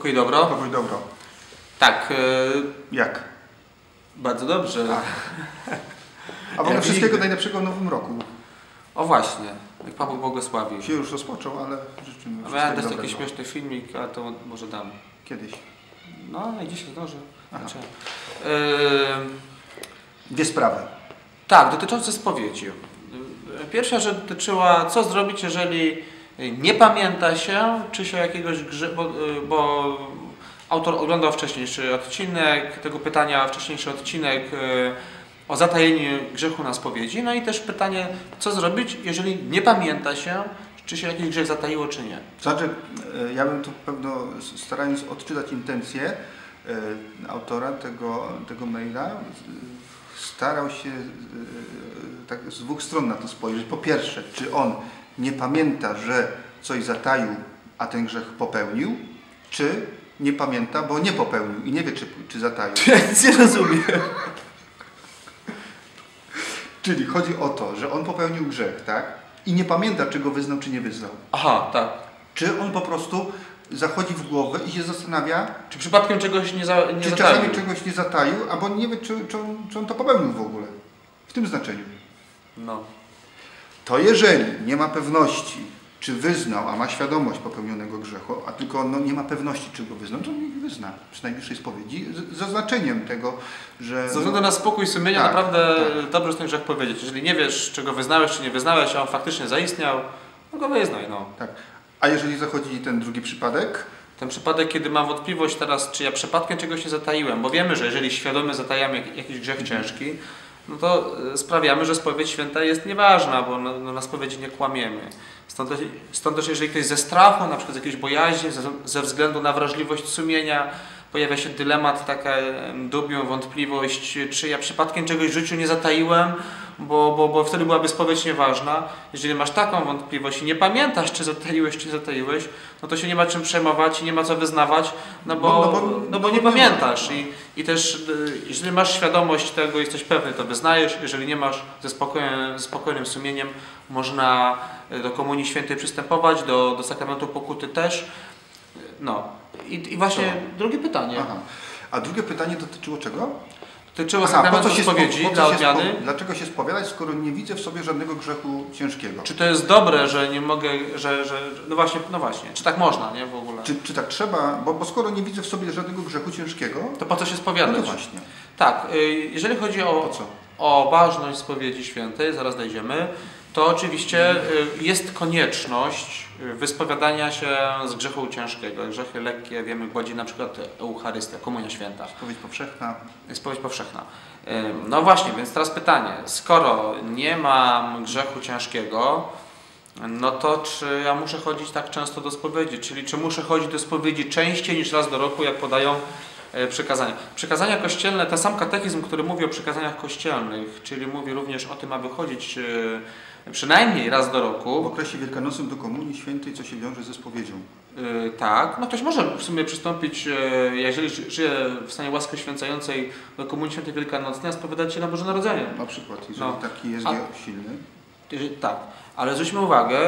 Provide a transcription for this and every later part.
pokój i dobro? Pokój i dobro. Tak. Jak? Bardzo dobrze. A w ogóle wszystkiego najlepszego w nowym roku. O właśnie, jak Pan Bóg błogosławi. Się już rozpoczął, ale życzymy A miałem też taki śmieszny filmik, ale to może dam. Kiedyś. No i dzisiaj może. Znaczy, dwie sprawy. Tak, dotyczące spowiedzi. Pierwsza rzecz dotyczyła, co zrobić, jeżeli nie pamięta się, czy się jakiegoś grzechu, bo autor oglądał wcześniejszy odcinek tego pytania, wcześniejszy odcinek o zatajeniu grzechu na spowiedzi. No i też pytanie, co zrobić, jeżeli nie pamięta się, czy się jakiś grzech zataiło, czy nie. Znaczy, ja bym tu pewno, starając odczytać intencje autora tego maila, starał się tak z dwóch stron na to spojrzeć. Po pierwsze, czy on nie pamięta, że coś zataił, a ten grzech popełnił, czy nie pamięta, bo nie popełnił i nie wie, czy zataił. Ja nic nie rozumiem. Czyli chodzi o to, że on popełnił grzech, tak? I nie pamięta, czy go wyznał, czy nie wyznał. Aha, tak. Czy on po prostu zachodzi w głowę i się zastanawia, czy przypadkiem czegoś nie zataił. Czy czasami czegoś nie zataił, albo nie wie, czy on to popełnił w ogóle. W tym znaczeniu. No. To jeżeli nie ma pewności, czy wyznał, a ma świadomość popełnionego grzechu, a tylko nie ma pewności, czy go wyznał, to niech wyzna przy najbliższej spowiedzi, z zaznaczeniem tego, że... Ze względu na spokój sumienia tak, naprawdę dobrze jest ten grzech powiedzieć. Jeżeli nie wiesz, czego wyznałeś, czy nie wyznałeś, a on faktycznie zaistniał, no go wyznaj. No. Tak. A jeżeli zachodzi ten drugi przypadek? Ten przypadek, kiedy mam wątpliwość teraz, czy ja przypadkiem czegoś nie zataiłem, bo wiemy, że jeżeli świadomie zatajamy jakiś grzech ciężki, no to sprawiamy, że spowiedź święta jest nieważna, bo na spowiedzi nie kłamiemy. Stąd też jeżeli ktoś ze strachu, na przykład z jakiejś bojaźni, ze względu na wrażliwość sumienia, pojawia się dylemat, taka dubium, wątpliwość, czy ja przypadkiem czegoś w życiu nie zataiłem, bo wtedy byłaby spowiedź nieważna. Jeżeli masz taką wątpliwość i nie pamiętasz, czy zataiłeś, czy nie zataiłeś, no to się nie ma czym przejmować i nie ma co wyznawać, bo nie pamiętasz. I też, jeżeli masz świadomość tego, jesteś pewny, to wyznajesz. Jeżeli nie masz, ze spokojnym sumieniem można do Komunii Świętej przystępować, do sakramentu pokuty też. No. I właśnie drugie pytanie. Aha. A drugie pytanie dotyczyło czego? Dotyczyło sakramentu spowiedzi dla odmiany. Dlaczego się spowiadać, skoro nie widzę w sobie żadnego grzechu ciężkiego? Czy to jest dobre, że nie mogę, no właśnie, czy tak można, nie, w ogóle? Czy tak trzeba, bo skoro nie widzę w sobie żadnego grzechu ciężkiego, to po co się spowiadać? No to właśnie. Tak, jeżeli chodzi o ważność spowiedzi świętej, zaraz dojdziemy, to oczywiście jest konieczność wyspowiadania się z grzechu ciężkiego. Grzechy lekkie, wiemy, godzi na przykład Eucharystia, Komunia Święta. Spowiedź powszechna. Spowiedź powszechna. No właśnie, więc teraz pytanie. Skoro nie mam grzechu ciężkiego, no to czy ja muszę chodzić tak często do spowiedzi? Czyli czy muszę chodzić do spowiedzi częściej niż raz do roku, jak podają przykazania. Przykazania kościelne, ten sam katechizm, który mówi o przykazaniach kościelnych, czyli mówi również o tym, aby chodzić przynajmniej raz do roku. W okresie wielkanocnym do Komunii Świętej, co się wiąże ze spowiedzią. Tak, no ktoś może w sumie przystąpić, jeżeli żyje w stanie łaski święcającej do Komunii Świętej Wielkanocnej, a spowiadać się na Boże Narodzenie. Na przykład, jeżeli taki jest silny. Tak, ale zwróćmy uwagę,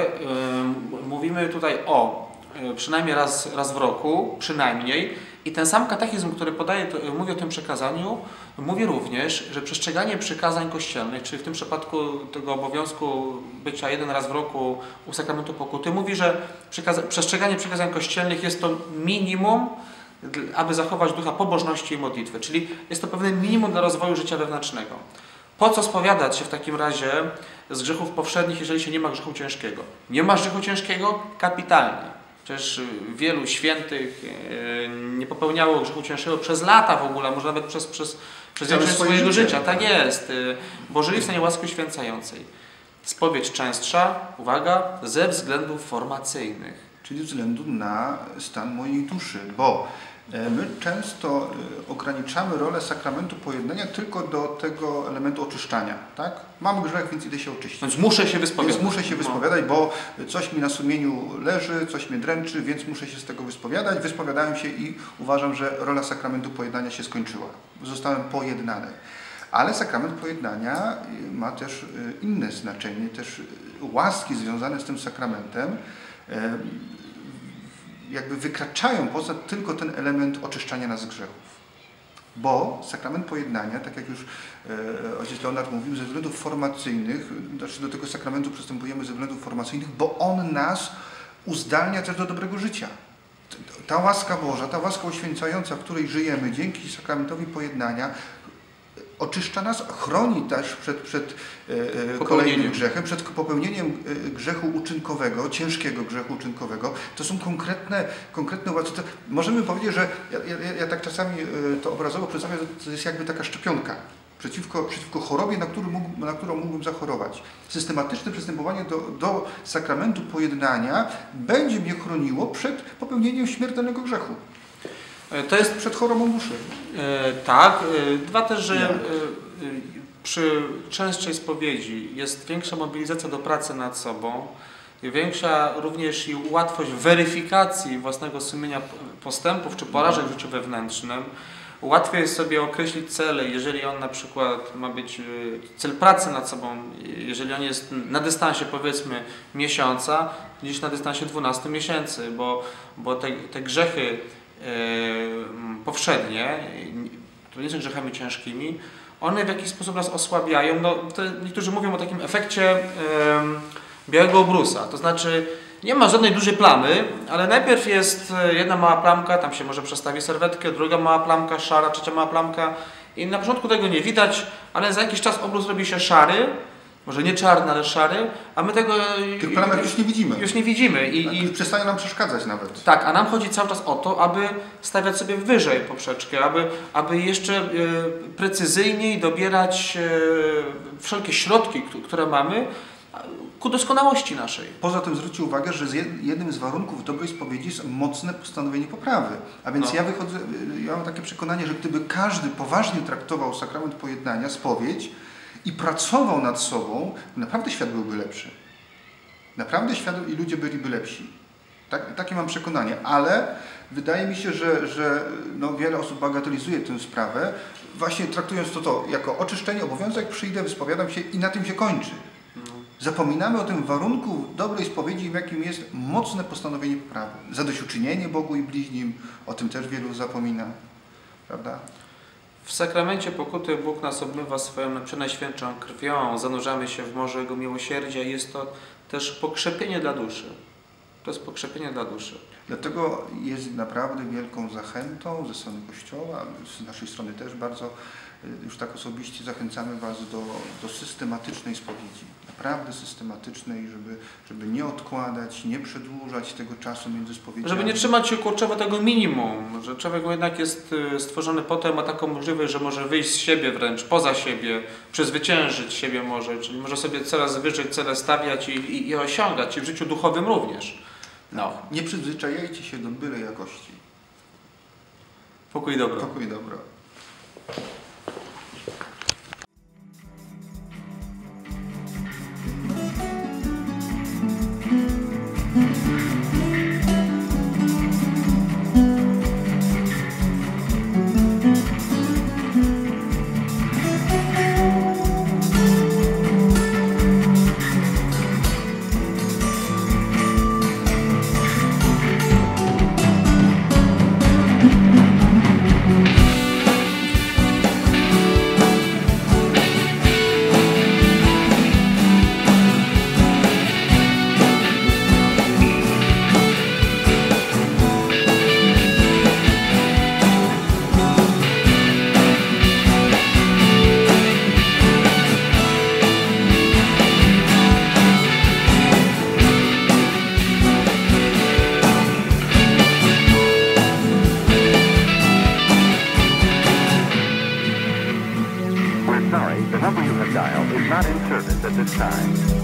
mówimy tutaj o przynajmniej raz w roku, przynajmniej. I ten sam katechizm, który mówi o tym przekazaniu, mówi również, że przestrzeganie przykazań kościelnych, czyli w tym przypadku tego obowiązku bycia jeden raz w roku u sakramentu pokuty, mówi, że przestrzeganie przykazań kościelnych jest to minimum, aby zachować ducha pobożności i modlitwy. Czyli jest to pewne minimum dla rozwoju życia wewnętrznego. Po co spowiadać się w takim razie z grzechów powszednich, jeżeli się nie ma grzechu ciężkiego? Nie masz grzechu ciężkiego? Kapitalnie. Przecież wielu świętych nie popełniało grzechu ciężkiego przez lata w ogóle, może nawet przez większość swojego życia. Tak jest, bo żyli w stanie łaski uświęcającej. Spowiedź częstsza, uwaga, ze względów formacyjnych. Czyli ze względu na stan mojej duszy, bo my często ograniczamy rolę sakramentu pojednania tylko do tego elementu oczyszczania, tak? Mam grzech, więc idę się oczyścić. Więc muszę się wyspowiadać. Więc muszę się wyspowiadać, bo coś mi na sumieniu leży, coś mnie dręczy, więc muszę się z tego wyspowiadać. Wyspowiadałem się i uważam, że rola sakramentu pojednania się skończyła. Zostałem pojednany. Ale sakrament pojednania ma też inne znaczenie, też łaski związane z tym sakramentem jakby wykraczają poza tylko ten element oczyszczania nas z grzechów. Bo sakrament pojednania, tak jak już ojciec Leonard mówił, ze względów formacyjnych, znaczy do tego sakramentu przystępujemy ze względów formacyjnych, bo on nas uzdalnia też do dobrego życia. Ta łaska Boża, ta łaska uświęcająca, w której żyjemy dzięki sakramentowi pojednania, oczyszcza nas, chroni też przed kolejnym grzechem, przed popełnieniem grzechu uczynkowego, ciężkiego grzechu uczynkowego. To są konkretne uwagi. Możemy powiedzieć, że ja tak czasami to obrazowo przedstawiam, że to jest jakby taka szczepionka przeciwko chorobie, na którą mógłbym zachorować. Systematyczne przystępowanie do sakramentu pojednania będzie mnie chroniło przed popełnieniem śmiertelnego grzechu. To jest przed chorobą duszy. Tak. Dwa też, że przy częstszej spowiedzi jest większa mobilizacja do pracy nad sobą, większa również i łatwość weryfikacji własnego sumienia postępów czy porażek w życiu wewnętrznym. Łatwiej jest sobie określić cele, jeżeli on na przykład ma być cel pracy nad sobą, jeżeli on jest na dystansie powiedzmy miesiąca, niż na dystansie 12 miesięcy, bo te grzechy powszednie, to nie są grzechami ciężkimi, one w jakiś sposób nas osłabiają. No, niektórzy mówią o takim efekcie białego obrusa, to znaczy nie ma żadnej dużej plamy, ale najpierw jest jedna mała plamka, tam się może przestawi serwetkę, druga mała plamka, szara, trzecia mała plamka i na początku tego nie widać, ale za jakiś czas obrus robi się szary, może nie czarny, ale szary, a my tego tych plamek już nie widzimy. Już nie widzimy. I przestaje nam przeszkadzać nawet. Tak, a nam chodzi cały czas o to, aby stawiać sobie wyżej poprzeczkę, aby jeszcze precyzyjniej dobierać wszelkie środki, które mamy, ku doskonałości naszej. Poza tym zwróćcie uwagę, że jednym z warunków dobrej spowiedzi jest mocne postanowienie poprawy. A więc ja mam takie przekonanie, że gdyby każdy poważnie traktował sakrament pojednania, spowiedź i pracował nad sobą, naprawdę świat byłby lepszy. Naprawdę świat i ludzie byliby lepsi. Takie mam przekonanie, ale wydaje mi się, że wiele osób bagatelizuje tę sprawę, właśnie traktując to jako oczyszczenie, obowiązek, przyjdę, wyspowiadam się i na tym się kończy. Zapominamy o tym warunku dobrej spowiedzi, jakim jest mocne postanowienie poprawy. Zadośćuczynienie Bogu i bliźnim, o tym też wielu zapomina, prawda? W sakramencie pokuty Bóg nas obmywa swoją przenajświętszą krwią, zanurzamy się w morzu Jego miłosierdzia i jest to też pokrzepienie dla duszy. To jest pokrzepienie dla duszy. Dlatego jest naprawdę wielką zachętą ze strony Kościoła, z naszej strony też bardzo, już tak osobiście zachęcamy Was do systematycznej spowiedzi. Naprawdę systematycznej, żeby nie odkładać, nie przedłużać tego czasu między spowiedziami. Żeby nie trzymać się kurczowo tego minimum, że człowiek jednak jest stworzony po to, ma taką możliwość, że może wyjść z siebie wręcz, poza siebie, przezwyciężyć siebie może, czyli może sobie coraz wyżej cele stawiać i osiągać, i w życiu duchowym również. No. Nie przyzwyczajajcie się do byle jakości. Pokój i dobro. Pokój i dobro. The number you have dialed is not in service at this time.